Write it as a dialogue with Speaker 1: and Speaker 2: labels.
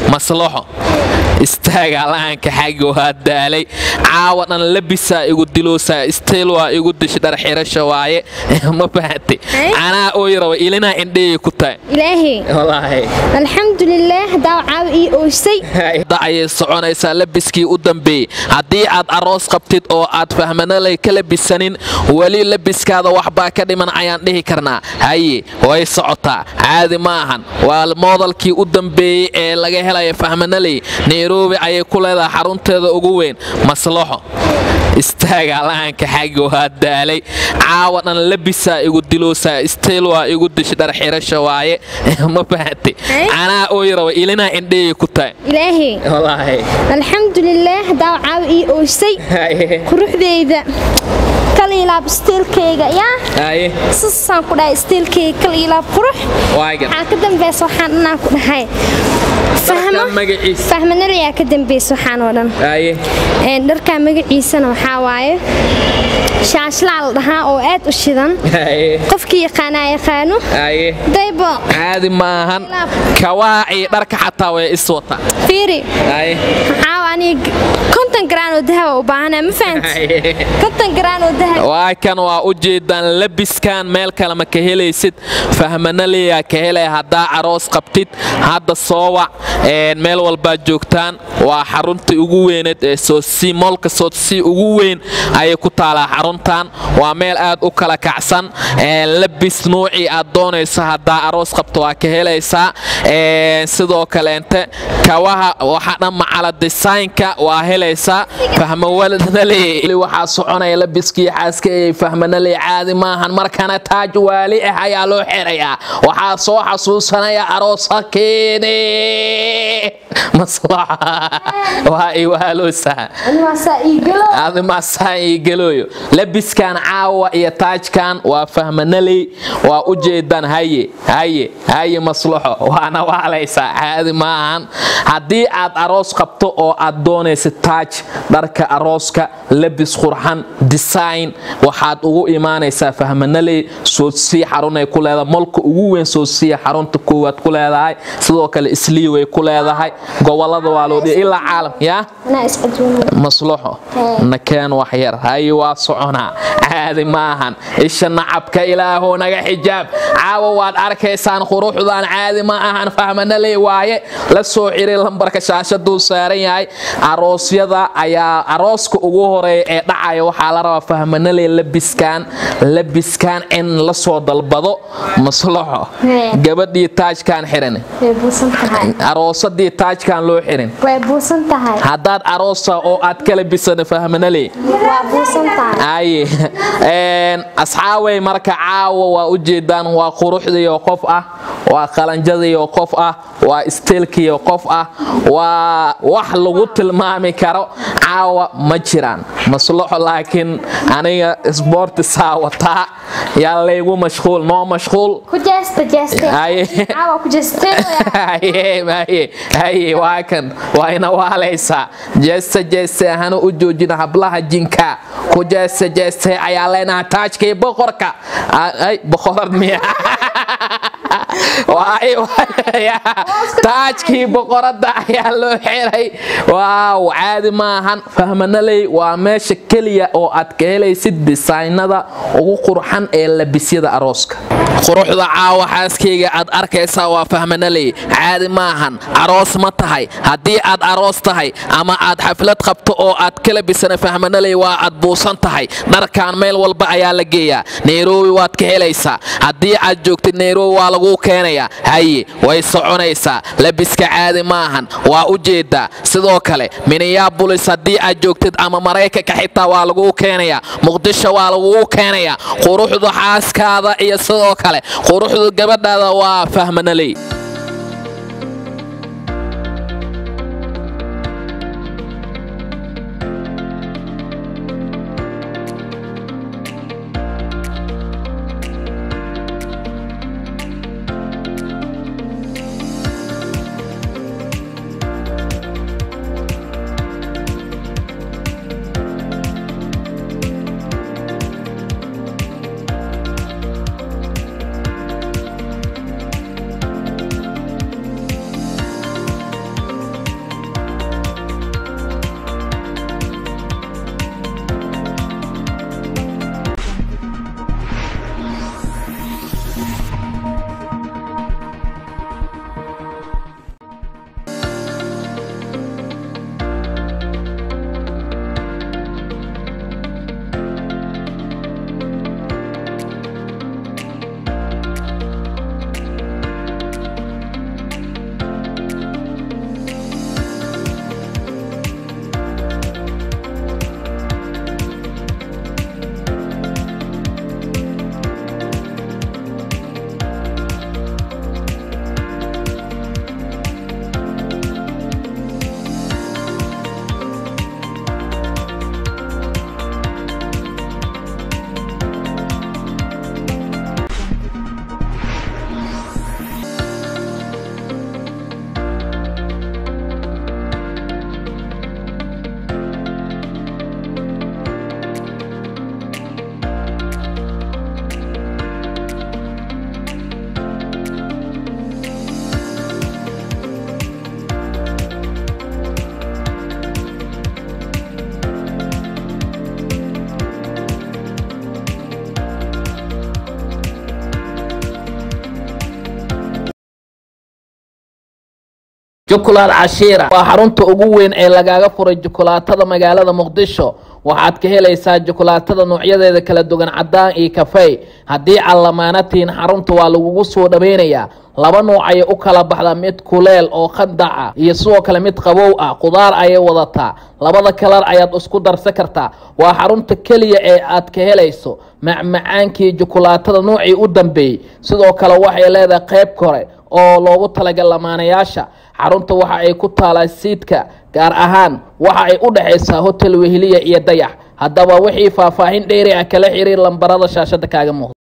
Speaker 1: maslaxo istaaga laanka xagga waa daalay caawadan labisa igu diloosa isteel waa igu dish dhar xirasho waaye ma fahanti ana oo yaro ilina indheey ku taay
Speaker 2: ilaahi
Speaker 1: wallahi
Speaker 2: alxamdulillah daa caawi oo shay
Speaker 1: daayay soconaysa labiskii u dambeeyay hadii aad aroos qabtid oo aad fahmanalay kala bisanin wali labiskaada waxba ka dhiman ayaan dhihi karnaa haye way socotaa caadi maahan waa modelkii u dambeeyay ee laga helay fahmanalay Nairobi ayay ku leedahay xarunteeda ugu weyn maslaxo istaaga laanka xagga waa daalay caawadan labisa igu diloosa isteel waa igu dish dhar xirasho waaye ma fahanti ana oo yaro ilina indheey ku taay
Speaker 2: ilaahi
Speaker 1: wallahi
Speaker 2: alxamdulillah daa caawi oo shay quruxdeeda kaliilab steelkeyga yaa sasaan ku dhahay steelkeyga kaliilab qurux
Speaker 1: waagan
Speaker 2: waxa ka dambeeyay waxaan inaan ku dhahay fahmanaya ka dambeeyay waxaan oo dhan dharka magaciisana waxa waaye shaashlaal dhahaa oo aad u shidan qofkii yaqaano daybo
Speaker 1: caadi maahan kawaaci dharka xataa way iswata
Speaker 2: fiiri xawaani konton graan oo dahab u baahanaa ma fahanti konton graan oo dahab
Speaker 1: waa kan waa u jeedaan labiskan meel kale ma ka helaysid fahmanaliya ka helay hadaa aroos qabtid hadda soo wac meel walba joogtaan waa xarunta ugu weyneed ee Soosii moolka Soosii ugu weyn ay ku taala xaruntan waa meel aad u kala kacsan labis nooci aad doonayso hadaa aroos qabto waa ka helaysaa sidoo kale inta kawaha waxa dhan macala design-ka waa helaysaa fahmanalay waxa soconaya labiskii xaaska ee fahmanalay caadi maahan markana taaj waali ah ayaa loo xirayaa waxa soo xasuusanaya aroosakeene maslaxa waa iwaaloosa ma saayigaloyo labiskan caawa iyo taajkan waa fahmanalay waa u jeedan haye maslaxo waana waalaysa caadi maahan hadii aad aroos qabto oo aad doonaysid taaj dharka arooska labis qurxan design waxaad ugu iimaanaysaa fahmanalay Soosii xarunay ku leedahay molka ugu weyn Soosii xarunta koowaad ku leedahay sidoo kale islii way ku leedahay gobolada waa loo dhigay ilaa caalam ya maslaxo nakeen wax yar hay waa socona caadi maahan isha nacabka ilaahu naga xijaab caawa waad arkaysaan quruxdan caadi maahan fahmanalay waaye la soo xiray lambarka shaashadu saaran yahay aroosyada ayaa arooska ugu horeeya ee dhacaya waxa la rabaa fahmanalay labiskan in la soo dalbado maslaxo gabadhii taajkan xiran aroosadii taajkan loo xirin
Speaker 2: way buusan tahay
Speaker 1: hadaad aroosa oo aad kala bisan fahmanalay
Speaker 2: waa buusan tahay
Speaker 1: asxaabay marka caawa waa u jeedaan waa quruxdiyo qof ah waa qalanjadiyo qof ah waa isteelkiyo qof ah waa wax lagu tilmaami karo caawa ma jiraan maslaxo laakiin aniga sport saawata yaa laygu mashquul noo mashquul
Speaker 2: ku jeesta caawa ku jeesteen
Speaker 1: haye waa kan waa ina waalaysa jeesta hana u joojina hablaha jinka ku jeesta ayaa leenahay taajkii boqorka ay boqorad miya taajkii boqorada ayaa loo xiray waaw caadi maahan fahmanalay waa meesha kaliya oo aad ka helaysid designada ugu qurxan ee labisyada arooska quruxda caawa xaaskeyga aad arkaysaa waa fahmanalay caadi maahan aroos ma tahay hadii aad aroos tahay ama aad xaflad qabto oo aad kala bisan fahmanalay waa aad buusan tahay dharkan meel walba ayaa la geeyaa Nairobi waad ka helaysaa hadii aad joogtid Nairobi waa lagu keenaya haye way soconaysaa labiska caadi maahan waa u jeedaa sidoo kale Minneapolis hadii aad joogtid ama Mareykanka xitaa waa lagu keenaya Muqdisho waa lagu keenaya quruxda xaaskaada iyo sidoo kale quruxda gabadhaada waa fahmanalay jukulat cashiira waa xarunta ugu weyn ee lagaga furay jukulaatada magaalada Muqdisho waxaad ka helaysaa jukulaatada noocyadeeda kala duwan cadaan iyo kafay hadii calaamaanatiin xarunta waa lagu soo dhameynaya laba nooc ay u kala baxda mid kuleel oo qandaca iyo sidoo kale mid qabow ah qudaar ay wadataa labada kalar ayaad isku darsan kartaa waa xarunta kaliya ee aad ka helayso macmacaankii jukulaatada noocii u dambeeyay sidoo kale waxay leedahay qayb kore oo loogu talagalay lamaanayaasha xarunta waxa ay ku taalaa siidka gaar ahaan waxa ay u dhaxaysaa hotel Weheliya iyo Dayax haddaba wixii faahfaahin dheeri ah kala xiriir lambarada shaashada kaaga muuqda